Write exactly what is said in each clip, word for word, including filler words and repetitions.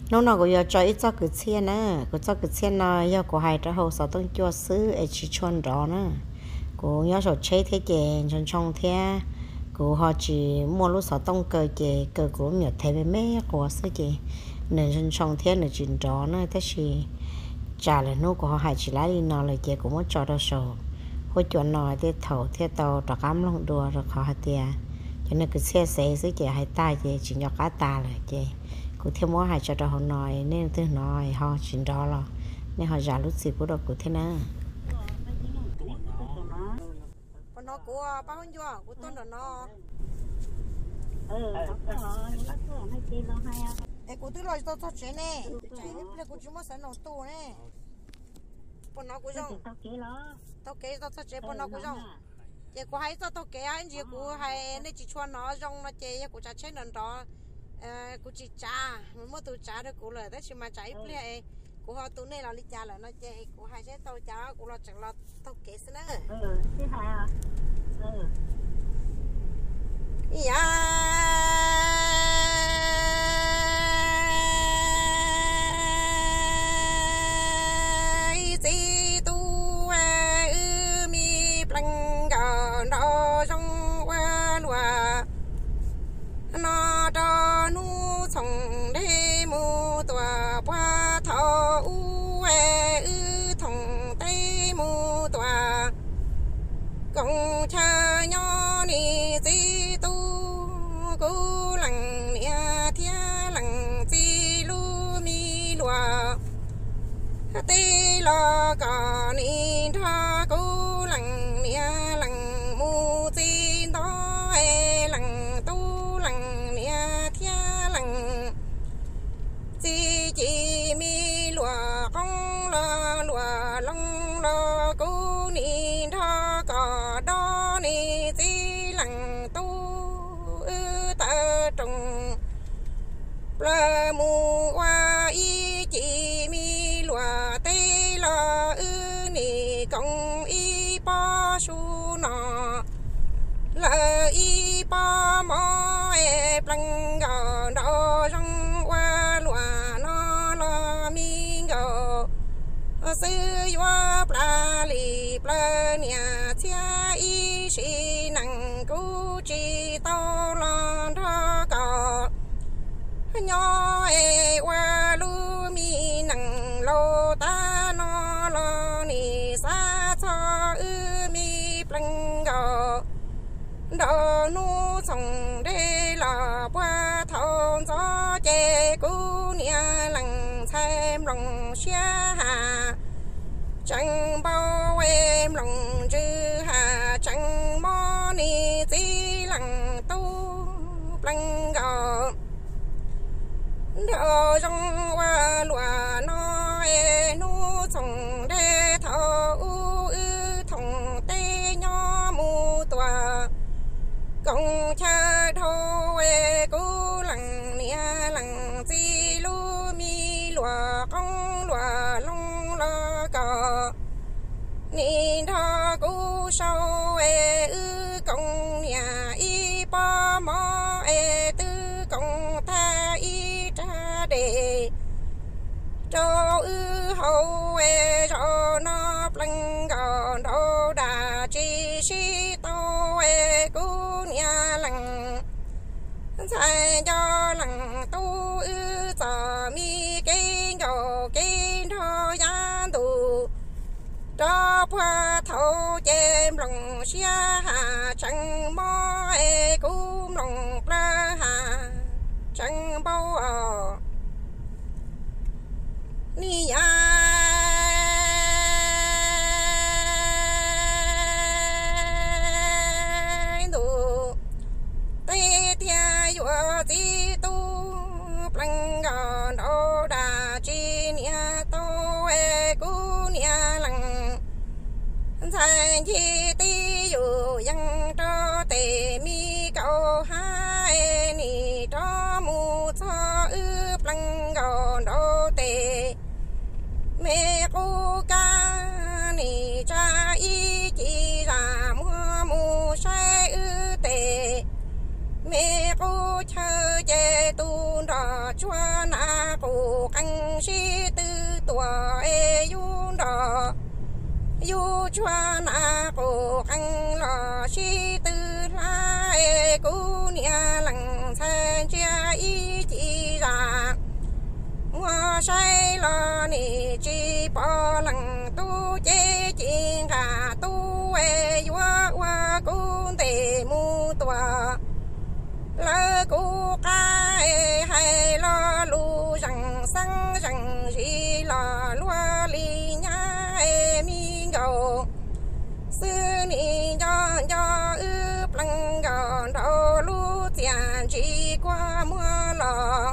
nó nó cũng giờ cho ít cho cứ xe nữa cứ cho cứ xe nó giờ của hai trái hồ sáu tông cho xứ ở chỉ chọn đó nữa của nhớ số chế thế kề trong trong thế của họ chỉ mua lúc sáu tông cờ kề cờ của nhiều thế với mấy của xứ kề nên trong trong thế là chuyện đó nữa thế thì trả lại nó của họ hai chỉ lấy đi nó là kề cũng muốn cho đó số hồi chuẩn nói thế thầu thế tàu trọ cắm lòng đùa rồi họ hai tiền cho nên cứ xe xe xứ kề hai tay kề chỉ nhỏ cá ta là kề cụ thêm mỗi hai cho đó họ nói nên thứ nói họ chuyện đó là nên họ giả lúc gì cũng được cụ thế nào nó của bao nhiêu của tôi là nó ừ ê của tôi là tôi tôi chuyện nè chạy lên của chúng nó sẽ nổ tù nè bọn nó của dòng tao kế tao tao chế bọn nó của dòng chị của hai tao tao kế anh chị của hai nên chỉ cho nó dòng nó chế của cha chết lần đó của chị cha mới từ cha được của lời đấy chỉ mà chạy plei của họ tụi này là đi cha là nó chơi của hai chế tao cha của nó chẳng là tao kế xin nữa ừ thế hai à ừ dạ gì tu ư mi plăng gà nó trong qua lúa nó cho nu sống để mua tòa qua thọ u e ư thòng tây mua tòa công cha nhỏ ni gì tu cố lằng nia thia lằng gì lu mi lúa tê lo cả ni tha cố lằng nia lằng mu gì đó e lằng tu lằng nia thia lằng gì chỉ mi lúa công lo lúa long lo cố ni tha cả đó ni gì lằng tu ư ta trồng la mu qua y chỉ mi lúa tê lo ư ni công y pa su nọ la y pa mo e plăng gà đo rong qua lúa nó lo mi gà sư yo pla li pla nia chia y si năng cu chi to lo tho cò nhỏ e qua lu mi năng lô ta nó lo ni sa cho ư mi plăng gà đo nu sòng đê là qua thôn gió chê cú nia lằng xem lòng xia hà chẳng bao em lòng chư hà chẳng mò ni tí lằng tu plăng gò đo trong qua lúa nó e nu sòng đê thọ u ư thòng tê nhỏ mu tòa công cha thô e cố lằng nia lằng gì lu mi lúa công lúa long lo cò ni tha cố sau e ư công nhà y pa mo e tư công tha y cha đề cho ư hậu e cho nó plăng gò đâu đà chi si tao e cố nia lằng sai cho lằng tu ư giờ mi cái gò cái thô gian tù cho qua thâu chém lòng xia hà chẳng mò e cũng lòng la hà chẳng bao ở ni ai đủ tê tia yo ti tu plăng gò đâu đà chi nia tô e cú nia lằng sai chi ti yu yang cho tê mi câu hai ni cho mu cho ư plăng gò đâu tê mẹ cô ca ni cha y chỉ ra mua mu sai ư tê mẹ cô chờ chê tu đò chua na cô sĩ tư tuổi yêu đỏ yêu cho na cổ khăn lò sĩ tư lại cú nia lăng sai chia ý chỉ ra hoa say lo ni chỉ bỏ lăng tu chế chiên gà tu e hoa hoa cung tề mu tòa lỡ cú cái hay lo lu rằng sang rằng gì lo lúa li nhá mi gầu xưa ni cho cho ướp lăng gò đầu lu tiền chỉ qua mưa lò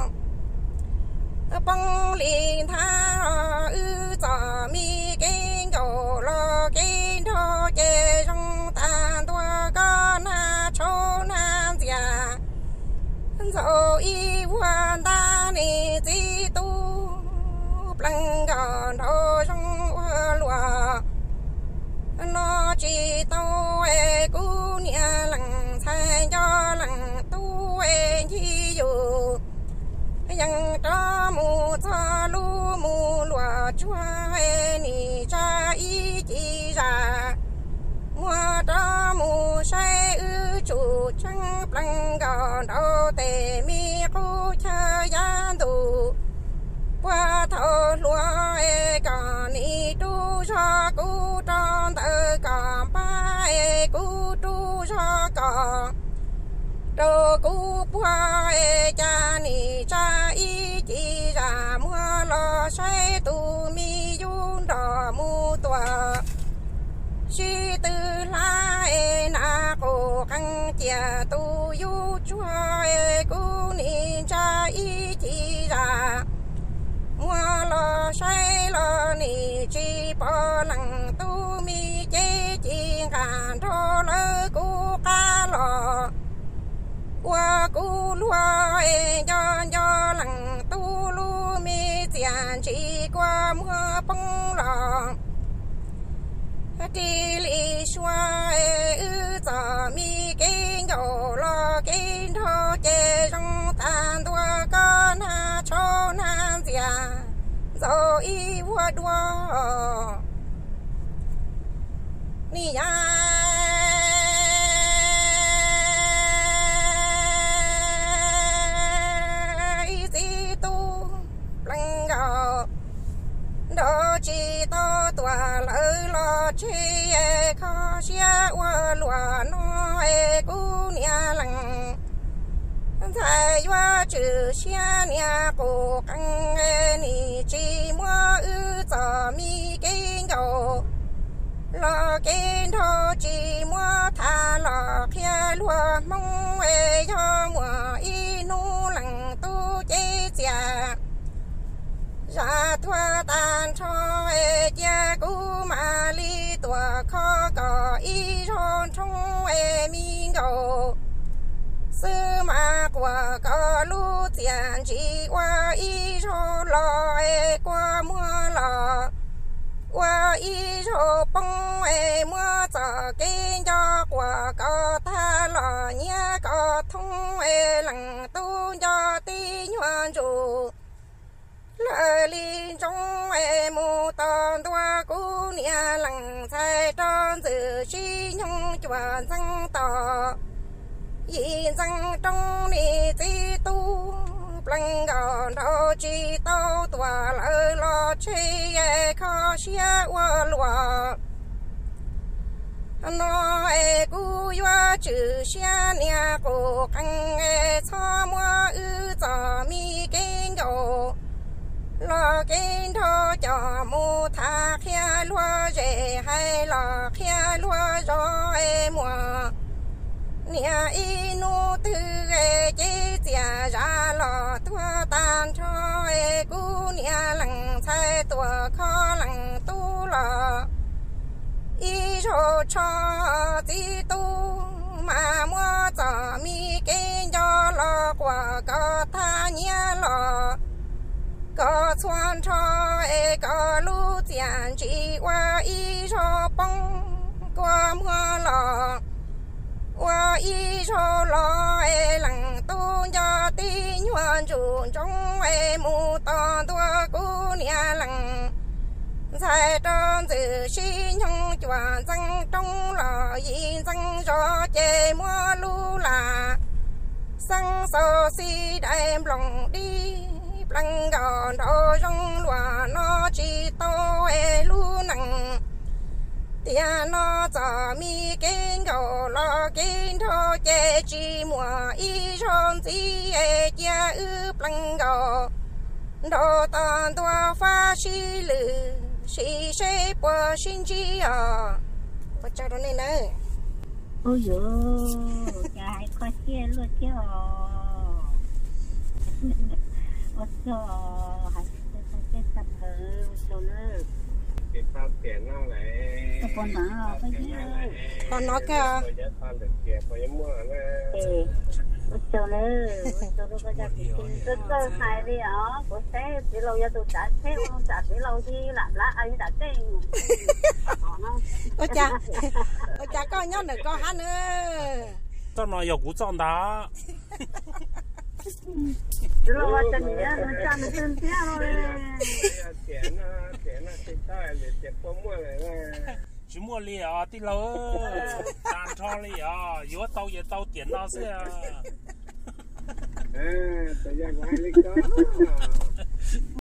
bông li tha ư cho mi cái gầu lo cái thô cái trong tan tua con na châu na già dẫu y quan ta ni ti tu lăng gò đầu trong lúa nó chỉ tao e cú nia lăng thay cho lăng tu e chi dù yang cho mu cho lu mu lúa chua e ni cha y chi ra mua cho mu sai ư chủ trăng lăng gò đầu tề mi khu chơi gian tù qua thâu lúa e còn ni tu cho cú tròn tơ còn ba e cú tu cho còn đồ cú qua e cha ni cha y chỉ ra mua lo sai tu mi yun đỏ mu tòa si tư la e na cô khăn chia tu yu chua e cú ni cha y chỉ ra mua lo say lo ni chi bỏ lăng tu mi chế chiên càn thô lỡ cú cá lò qua cú lúa e cho cho lăng tu lu mi tiền chỉ qua mua bông lò đi li xoa e ư cho mi cái gầu lo cái thô chế trong tan tua con na châu na già dẫu y hoa đua ni ya y tu lăng gầu đó chỉ to tòa lỡ lo chi e khó xia qua lúa nó e cú nia lăng thay hoa chữ xia nia cổ căng e ni chi mua ư cho mi cái gầu lo cái thô chỉ mua thà lo kia lúa mong e cho mùa y nu lăng tu chế già ra thua tan cho e chia cú mà li tua khó có y tròn trong e mi gầu sư mà qua có lu tiền chỉ qua y cho lo e qua mua lò qua y cho bông e mua cho cái cho qua có tha lò nhá có thông e lăng tu cho tí nhuận chủ lỡ li trong e mu tòn tua cú nia lăng sai tròn dự chi nhung chuẩn răng tỏ yi răng trong ni ti tu lăng gò đầu chi tao tua lỡ lo chi e khó xia qua lúa nó e cú yo chữ xia nia cổ căng e cho mua ư cho mi cái gầu lo cái thô cho mu tha kia lúa rễ hay lo kia lúa gió e mùa nia y nu tư e chế chia ra lo thua tan cho e cú nia lăng sai tua khó lăng tu lo y cho cho ti tu mà mua cho mi cái gió lo qua có tha nia lo có xuân cho e có lu tiền chỉ qua y cho bông qua mưa lò qua mua y cho lo e lăng tu cho ti nhuận chủ trong e mu to tua cú nia lăng sai tròn từ xin nhung chùa răng trong lò y răng cho chê mua lu là sang sơ si đại lòng đi lăng gò đô trong lùa nó chỉ to e lu nặng tia nó giờ mi kinh gò lo kinh thô chê chỉ mùa y tròn gì e chia ư lăng gò đồ tàn tua pha chi lử chỉ sẽ qua xin chi à bắt cho nó này nè ôi dồi cái con chia luôn chứ ôi dồi hãy sẽ không chết sắp hờ ôi dồi cái tao tiền nó lại cái con nó cái gì còn nó kìa ừ ôi dồi nữa ôi dồi nó có giá trị tôi tôi xài đi ở của xe chỉ lâu giờ tôi trả xe không trả chỉ lâu đi làm lá ai đã tiền ôi cha ôi cha có nhớ nữa có hắn nữa cho nó有股长大只lâu giờ chân nhớ nó chân nó chân thế rồi tiền nó tiền nó tiền tay để tiền có mua lại là chỉ mua lì à đi lâu đàn cho lì à yếu tàu yếu tàu tiền nó sẽ à tôi ra ngoài đi có